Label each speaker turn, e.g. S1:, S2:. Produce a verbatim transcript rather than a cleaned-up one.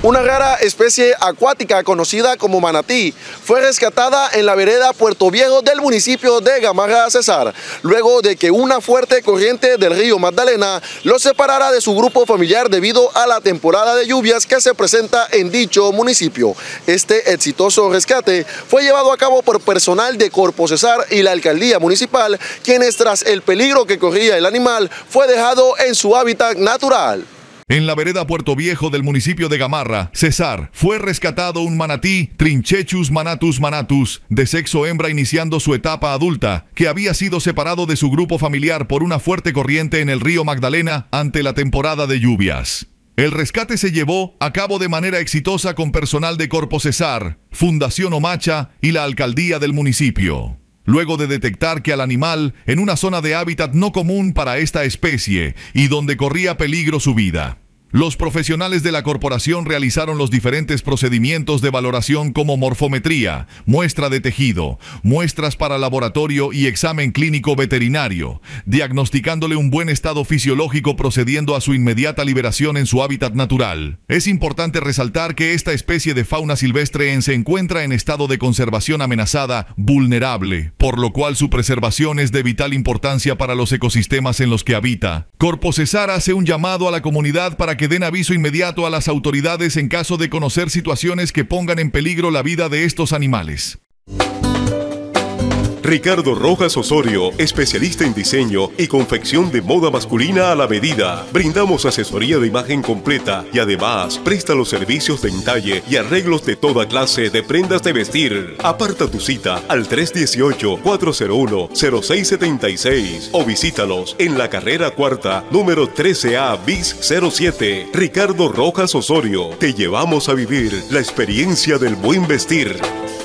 S1: Una rara especie acuática conocida como manatí fue rescatada en la vereda Puerto Viejo del municipio de Gamarra, Cesar, luego de que una fuerte corriente del río Magdalena lo separara de su grupo familiar debido a la temporada de lluvias que se presenta en dicho municipio. Este exitoso rescate fue llevado a cabo por personal de Corpo Cesar y la alcaldía municipal, quienes tras el peligro que corría el animal fue dejado en su hábitat natural.
S2: En la vereda Puerto Viejo del municipio de Gamarra, Cesar, fue rescatado un manatí, Trinchechus manatus manatus, de sexo hembra iniciando su etapa adulta, que había sido separado de su grupo familiar por una fuerte corriente en el río Magdalena ante la temporada de lluvias. El rescate se llevó a cabo de manera exitosa con personal de Corpo Cesar, Fundación Omacha y la alcaldía del municipio, luego de detectar que al animal en una zona de hábitat no común para esta especie y donde corría peligro su vida. Los profesionales de la corporación realizaron los diferentes procedimientos de valoración como morfometría, muestra de tejido, muestras para laboratorio y examen clínico veterinario, diagnosticándole un buen estado fisiológico procediendo a su inmediata liberación en su hábitat natural. Es importante resaltar que esta especie de fauna silvestre se encuentra en estado de conservación amenazada, vulnerable, por lo cual su preservación es de vital importancia para los ecosistemas en los que habita. Corpo Cesar hace un llamado a la comunidad para que den aviso inmediato a las autoridades en caso de conocer situaciones que pongan en peligro la vida de estos animales.
S3: Ricardo Rojas Osorio, especialista en diseño y confección de moda masculina a la medida. Brindamos asesoría de imagen completa y además presta los servicios de entalle y arreglos de toda clase de prendas de vestir. Aparta tu cita al tres uno ocho, cuatro cero uno, cero seis siete seis o visítalos en la carrera cuarta, número trece A bis cero siete. Ricardo Rojas Osorio, te llevamos a vivir la experiencia del buen vestir.